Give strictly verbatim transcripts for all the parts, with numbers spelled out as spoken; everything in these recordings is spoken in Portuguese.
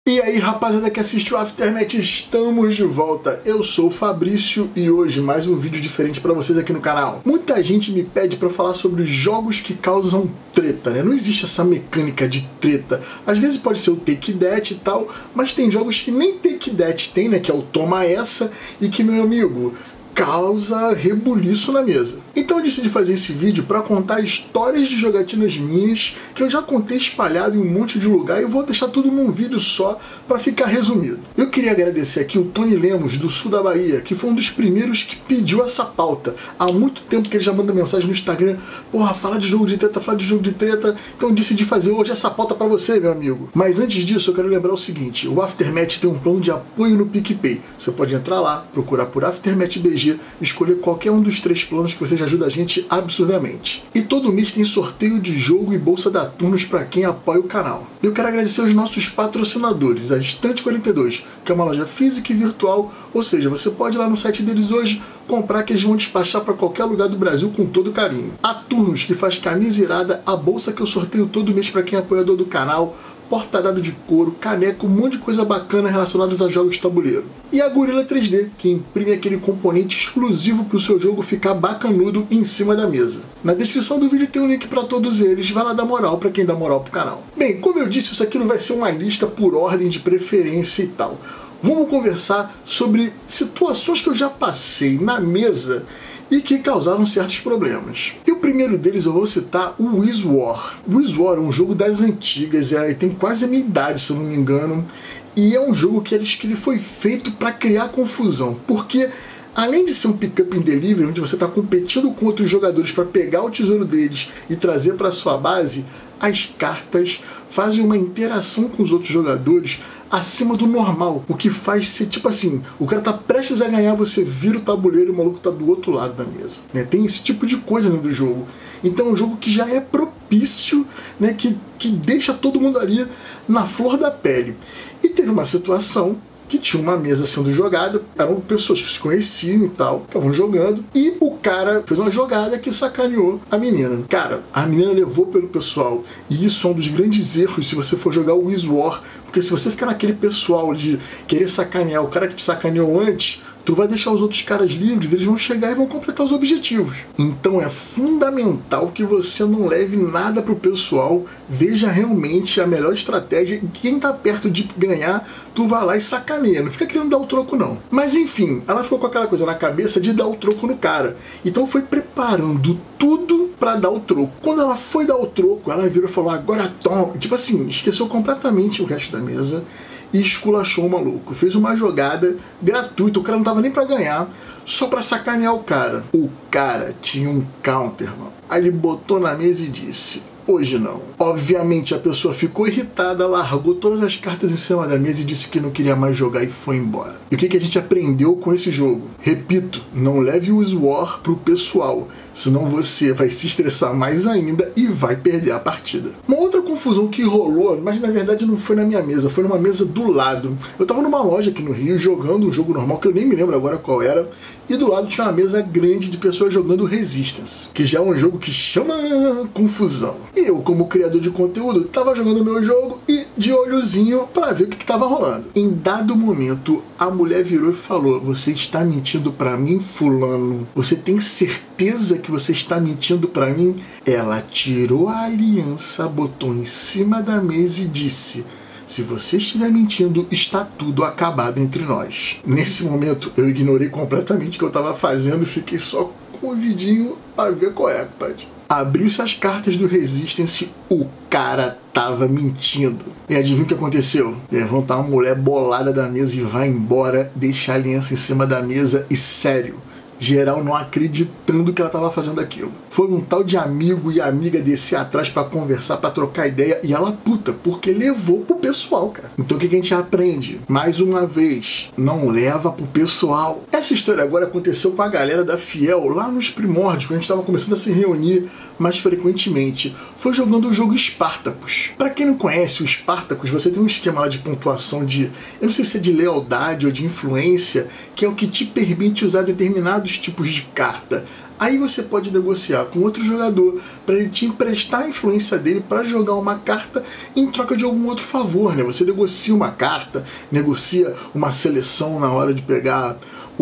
E aí, rapaziada que assiste o Aftermath, estamos de volta. Eu sou o Fabrício e hoje mais um vídeo diferente pra vocês aqui no canal. Muita gente me pede pra falar sobre jogos que causam treta, né? Não existe essa mecânica de treta. Às vezes pode ser o Take That e tal, mas tem jogos que nem Take That tem, né? Que é o Toma Essa e que, meu amigo, causa rebuliço na mesa. Então eu decidi fazer esse vídeo para contar histórias de jogatinas minhas que eu já contei espalhado em um monte de lugar e eu vou deixar tudo num vídeo só para ficar resumido. Eu queria agradecer aqui o Tony Lemos, do sul da Bahia, que foi um dos primeiros que pediu essa pauta. Há muito tempo que ele já manda mensagem no Instagram: porra, fala de jogo de treta, fala de jogo de treta. Então eu decidi fazer hoje essa pauta para você, meu amigo. Mas antes disso eu quero lembrar o seguinte: o Aftermath tem um plano de apoio no PicPay. Você pode entrar lá, procurar por Aftermath B G, escolher qualquer um dos três planos que você ajuda a gente absurdamente. E todo mês tem sorteio de jogo e bolsa da Turnos para quem apoia o canal. Eu quero agradecer aos nossos patrocinadores, a Estante quarenta e dois, que é uma loja física e virtual, ou seja, você pode ir lá no site deles hoje, comprar que eles vão despachar para qualquer lugar do Brasil com todo carinho. A Turnos, que faz camisa irada, a bolsa que eu sorteio todo mês para quem é apoiador do canal, porta-dado de couro, caneco, um monte de coisa bacana relacionados a jogos de tabuleiro. E a Gorilla três D, que imprime aquele componente exclusivo para o seu jogo ficar bacanudo em cima da mesa. Na descrição do vídeo tem um link para todos eles, vai lá dar moral para quem dá moral pro canal. Bem, como eu disse, isso aqui não vai ser uma lista por ordem de preferência e tal. Vamos conversar sobre situações que eu já passei na mesa e que causaram certos problemas. E o primeiro deles eu vou citar o Wizwar. O Wizwar é um jogo das antigas, é, tem quase a minha idade, se eu não me engano, e é um jogo que ele, que ele foi feito para criar confusão, porque além de ser um pick-up in delivery, onde você está competindo com outros jogadores para pegar o tesouro deles e trazer para sua base, as cartas fazem uma interação com os outros jogadores acima do normal, o que faz ser tipo assim: o cara tá prestes a ganhar, você vira o tabuleiro e o maluco tá do outro lado da mesa, né? Tem esse tipo de coisa dentro do jogo. Então é um jogo que já é propício, né? que, que deixa todo mundo ali na flor da pele. E teve uma situação que tinha uma mesa sendo jogada, eram pessoas que se conheciam e tal, estavam jogando, e o cara fez uma jogada que sacaneou a menina. Cara, a menina levou pelo pessoal, e isso é um dos grandes erros se você for jogar o Wizwar, porque se você ficar naquele pessoal de querer sacanear o cara que te sacaneou antes, tu vai deixar os outros caras livres, eles vão chegar e vão completar os objetivos. Então é fundamental que você não leve nada pro pessoal, veja realmente a melhor estratégia, e quem tá perto de ganhar, tu vai lá e sacaneia, não fica querendo dar o troco não. Mas enfim, ela ficou com aquela coisa na cabeça de dar o troco no cara, então foi preparando tudo pra dar o troco. Quando ela foi dar o troco, ela virou e falou: agora toma, tipo assim, esqueceu completamente o resto da mesa e esculachou o maluco. Fez uma jogada gratuita, o cara não tava nem pra ganhar, só pra sacanear o cara. O cara tinha um counter, mano. Aí ele botou na mesa e disse: hoje não. Obviamente a pessoa ficou irritada, largou todas as cartas em cima da mesa e disse que não queria mais jogar e foi embora. E o que, que a gente aprendeu com esse jogo? Repito, não leve o Wizwar pro pessoal, senão você vai se estressar mais ainda e vai perder a partida. Uma outra confusão que rolou, mas na verdade não foi na minha mesa, foi numa mesa do lado. Eu tava numa loja aqui no Rio jogando um jogo normal, que eu nem me lembro agora qual era, e do lado tinha uma mesa grande de pessoas jogando Resistance, que já é um jogo que chama confusão. E eu, como criador de conteúdo, tava jogando meu jogo e de olhozinho pra ver o que, que tava rolando. Em dado momento, a mulher virou e falou: você está mentindo pra mim, fulano? Você tem certeza que você está mentindo pra mim? Ela tirou a aliança, botou em cima da mesa e disse: se você estiver mentindo, está tudo acabado entre nós. Nesse momento, eu ignorei completamente o que eu estava fazendo e fiquei só com o vidinho para ver qual é, pai. Abriu-se as cartas do Resistance, o cara tava mentindo. E adivinha o que aconteceu? Levanta uma mulher bolada da mesa e vai embora, deixa a aliança em cima da mesa e, sério, geral não acreditando que ela estava fazendo aquilo. Foi um tal de amigo e amiga descer atrás para conversar, para trocar ideia, e ela puta, porque levou pro pessoal, cara. Então o que, que a gente aprende? Mais uma vez, não leva pro pessoal. Essa história agora aconteceu com a galera da Fiel, lá nos primórdios, quando a gente estava começando a se reunir mais frequentemente. Foi jogando o jogo Spartacus. Para quem não conhece o Spartacus, você tem um esquema lá de pontuação de, eu não sei se é de lealdade ou de influência, que é o que te permite usar determinados determinados tipos de carta. Aí você pode negociar com outro jogador para ele te emprestar a influência dele para jogar uma carta em troca de algum outro favor, né? Você negocia uma carta, negocia uma seleção na hora de pegar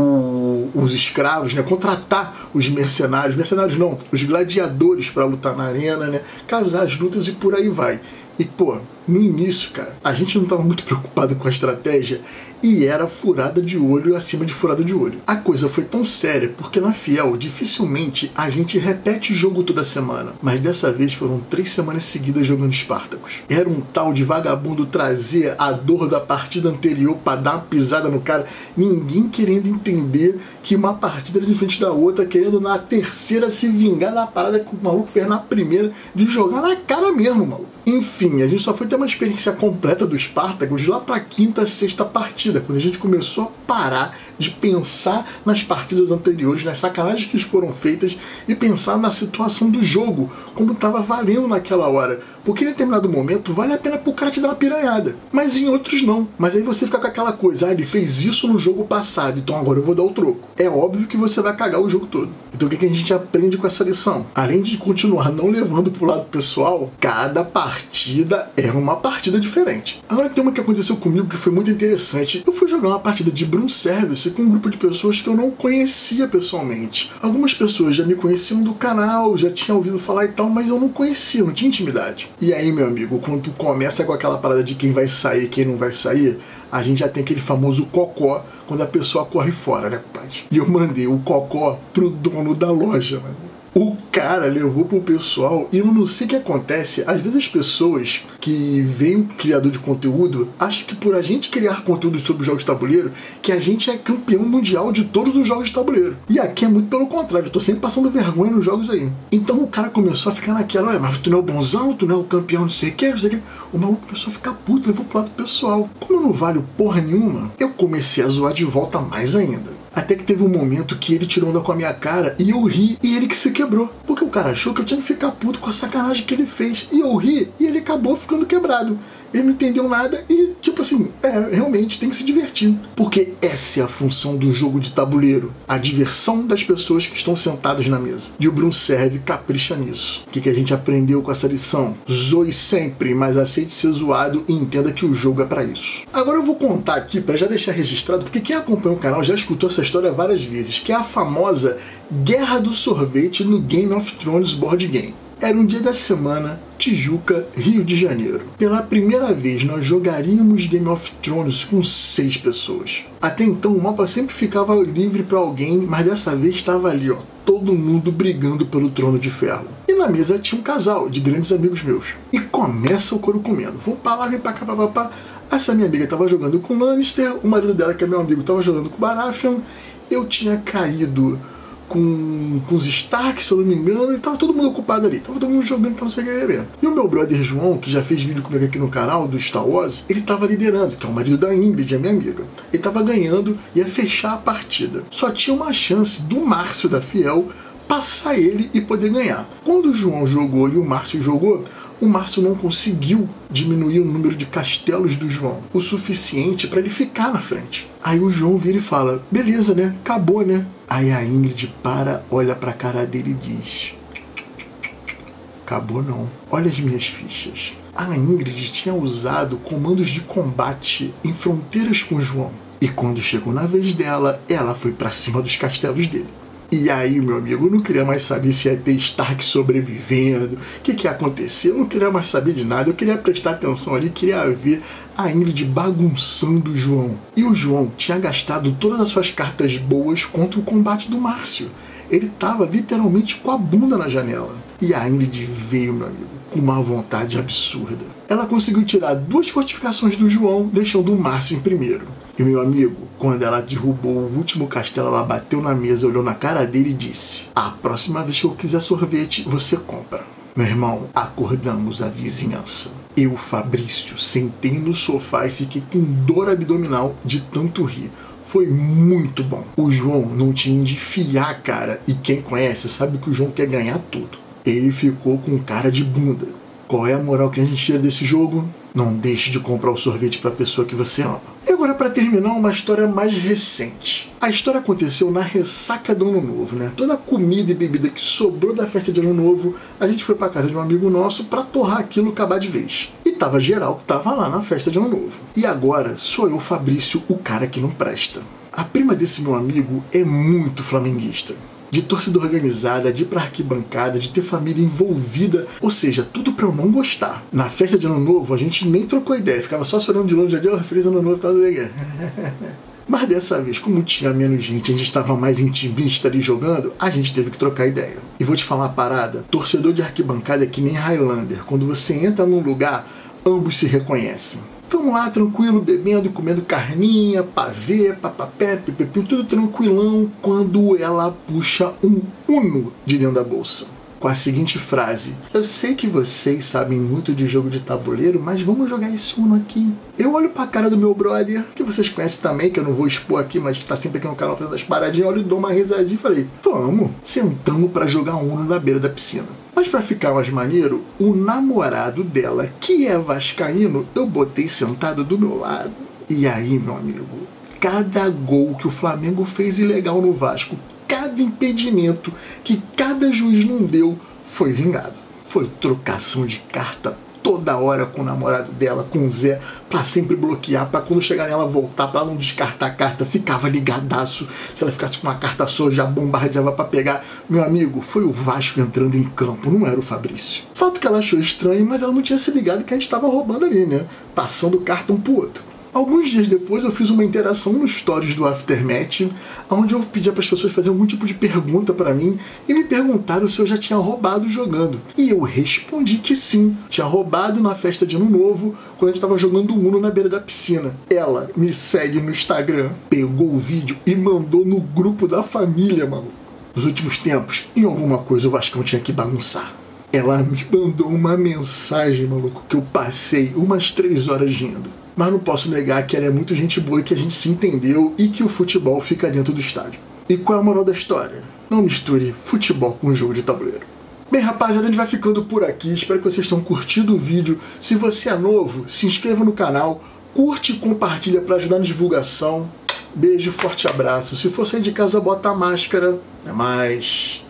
o, os escravos, né? Contratar os mercenários, mercenários não, os gladiadores para lutar na arena, né? Casar as lutas e por aí vai. E pô, no início, cara, a gente não estava muito preocupado com a estratégia e era furada de olho acima de furada de olho. A coisa foi tão séria porque na Fiel dificilmente a gente repete o jogo toda semana, mas dessa vez foram três semanas seguidas jogando Spartacus. Era um tal de vagabundo trazer a dor da partida anterior para dar uma pisada no cara, ninguém querendo entender que uma partida era diferente da outra, querendo na terceira se vingar da parada que o maluco fez na primeira, de jogar na cara mesmo, maluco. Enfim, a gente só foi ter uma experiência completa do Spartacus lá pra quinta, sexta partida, quando a gente começou a parar de pensar nas partidas anteriores, nas sacanagens que foram feitas e pensar na situação do jogo, como estava valendo naquela hora. Porque em determinado momento vale a pena pro cara te dar uma piranhada, mas em outros não. Mas aí você fica com aquela coisa, ah, ele fez isso no jogo passado, então agora eu vou dar o troco. É óbvio que você vai cagar o jogo todo. Então o que a gente aprende com essa lição? Além de continuar não levando pro lado pessoal, cada partida é uma partida diferente. Agora tem uma que aconteceu comigo que foi muito interessante. Eu fui jogar uma partida de Broom Service com um grupo de pessoas que eu não conhecia pessoalmente. Algumas pessoas já me conheciam do canal, já tinham ouvido falar e tal, mas eu não conhecia, não tinha intimidade. E aí, meu amigo, quando tu começa com aquela parada de quem vai sair e quem não vai sair, a gente já tem aquele famoso cocó quando a pessoa corre fora, né, compadre? E eu mandei o cocó pro dono da loja, mano. O cara levou pro pessoal e eu não sei o que acontece. Às vezes as pessoas que veem um criador de conteúdo acham que por a gente criar conteúdo sobre jogos de tabuleiro, que a gente é campeão mundial de todos os jogos de tabuleiro. E aqui é muito pelo contrário, eu tô sempre passando vergonha nos jogos aí. Então o cara começou a ficar naquela, mas tu não é o bonzão, tu não é o campeão, não sei o que, não sei o que. O maluco começou a ficar puto, levou pro lado pessoal. Como eu não valho porra nenhuma, eu comecei a zoar de volta mais ainda. Até que teve um momento que ele tirou onda com a minha cara e eu ri, e ele que se quebrou. Porque o cara achou que eu tinha que ficar puto com a sacanagem que ele fez. E eu ri, e ele acabou ficando quebrado. Ele não entendeu nada e, tipo assim, é, realmente tem que se divertir. Porque essa é a função do jogo de tabuleiro. A diversão das pessoas que estão sentadas na mesa. E o Broom Serve capricha nisso. O que, que a gente aprendeu com essa lição? Zoe sempre, mas aceite ser zoado e entenda que o jogo é pra isso. Agora eu vou contar aqui, pra já deixar registrado, porque quem acompanha o canal já escutou essa história várias vezes, que é a famosa Guerra do Sorvete no Game of Thrones Board Game. Era um dia da semana, Tijuca, Rio de Janeiro. Pela primeira vez, nós jogaríamos Game of Thrones com seis pessoas. Até então, o mapa sempre ficava livre para alguém, mas dessa vez estava ali, ó, todo mundo brigando pelo Trono de Ferro. E na mesa tinha um casal de grandes amigos meus. E começa o couro comendo. Vamos pra lá, vem pra cá, papapá. Essa minha amiga estava jogando com Lannister, o marido dela, que é meu amigo, estava jogando com Baratheon. Eu tinha caído com, com os Stark, se eu não me engano, e tava todo mundo ocupado ali, tava todo mundo jogando, então não sei o que ver. E o meu brother João, que já fez vídeo comigo aqui no canal, do Star Wars, ele tava liderando, que é o marido da Ingrid, a minha amiga. Ele tava ganhando, ia fechar a partida. Só tinha uma chance do Márcio da Fiel passar ele e poder ganhar. Quando o João jogou e o Márcio jogou, o Márcio não conseguiu diminuir o número de castelos do João o suficiente para ele ficar na frente. Aí o João vira e fala, beleza, né? Acabou, né? Aí a Ingrid para, olha pra cara dele e diz, acabou não. Olha as minhas fichas. A Ingrid tinha usado comandos de combate em fronteiras com o João. E quando chegou na vez dela, ela foi pra cima dos castelos dele. E aí, meu amigo, eu não queria mais saber se ia ter Stark sobrevivendo, o que, que ia acontecer, eu não queria mais saber de nada, eu queria prestar atenção ali, queria ver a Ingrid bagunçando o João. E o João tinha gastado todas as suas cartas boas contra o combate do Márcio. Ele estava literalmente com a bunda na janela. E a Ingrid veio, meu amigo, com uma vontade absurda. Ela conseguiu tirar duas fortificações do João, deixando o Márcio em primeiro. E meu amigo, quando ela derrubou o último castelo, ela bateu na mesa, olhou na cara dele e disse, a próxima vez que eu quiser sorvete, você compra. Meu irmão, acordamos a vizinhança. Eu, Fabrício, sentei no sofá e fiquei com dor abdominal de tanto rir. Foi muito bom. O João não tinha de fiar a cara, e quem conhece sabe que o João quer ganhar tudo. Ele ficou com cara de bunda. Qual é a moral que a gente tira desse jogo? Não deixe de comprar o sorvete para a pessoa que você ama. E agora, para terminar, uma história mais recente. A história aconteceu na ressaca do Ano Novo, né? Toda a comida e bebida que sobrou da festa de Ano Novo, a gente foi para casa de um amigo nosso para torrar aquilo acabar de vez. E tava geral, tava lá na festa de Ano Novo. E agora sou eu, Fabrício, o cara que não presta. A prima desse meu amigo é muito flamenguista. De torcida organizada, de ir pra arquibancada, de ter família envolvida, ou seja, tudo pra eu não gostar. Na festa de Ano Novo, a gente nem trocou ideia, ficava só chorando de longe ali, ó, feliz Ano Novo, tá legal. Mas dessa vez, como tinha menos gente, a gente estava mais intimista ali jogando, a gente teve que trocar ideia. E vou te falar uma parada, torcedor de arquibancada é que nem Highlander, quando você entra num lugar, ambos se reconhecem. Tamo lá tranquilo, bebendo e comendo carninha, pavê, papapé, pipipim, tudo tranquilão, quando ela puxa um Uno de dentro da bolsa. Com a seguinte frase: eu sei que vocês sabem muito de jogo de tabuleiro, mas vamos jogar esse Uno aqui. Eu olho pra cara do meu brother, que vocês conhecem também, que eu não vou expor aqui, mas que tá sempre aqui no canal fazendo as paradinhas, olho e dou uma risadinha e falei, vamos. Sentamos pra jogar Uno na beira da piscina. Mas pra ficar mais maneiro, o namorado dela, que é vascaíno, eu botei sentado do meu lado. E aí, meu amigo, cada gol que o Flamengo fez ilegal no Vasco, cada impedimento que cada juiz não deu, foi vingado. Foi trocação de carta toda hora com o namorado dela, com o Zé, pra sempre bloquear, pra quando chegar nela voltar, pra não descartar a carta, ficava ligadaço. Se ela ficasse com uma carta só, já bombardeava pra pegar. Meu amigo, foi o Vasco entrando em campo, não era o Fabrício. Fato que ela achou estranho, mas ela não tinha se ligado que a gente tava roubando ali, né? Passando carta um pro outro. Alguns dias depois eu fiz uma interação nos stories do Aftermath, onde eu pedia para as pessoas fazerem algum tipo de pergunta para mim e me perguntaram se eu já tinha roubado jogando. E eu respondi que sim, tinha roubado na festa de Ano Novo, quando a gente estava jogando Uno na beira da piscina. Ela me segue no Instagram, pegou o vídeo e mandou no grupo da família, maluco. Nos últimos tempos, em alguma coisa o Vascão tinha que bagunçar. Ela me mandou uma mensagem, maluco, que eu passei umas três horas rindo. Mas não posso negar que ela é muito gente boa e que a gente se entendeu e que o futebol fica dentro do estádio. E qual é a moral da história? Não misture futebol com jogo de tabuleiro. Bem, rapaziada, a gente vai ficando por aqui. Espero que vocês tenham curtido o vídeo. Se você é novo, se inscreva no canal, curte e compartilha para ajudar na divulgação. Beijo, forte abraço. Se for sair de casa, bota a máscara. Até mais.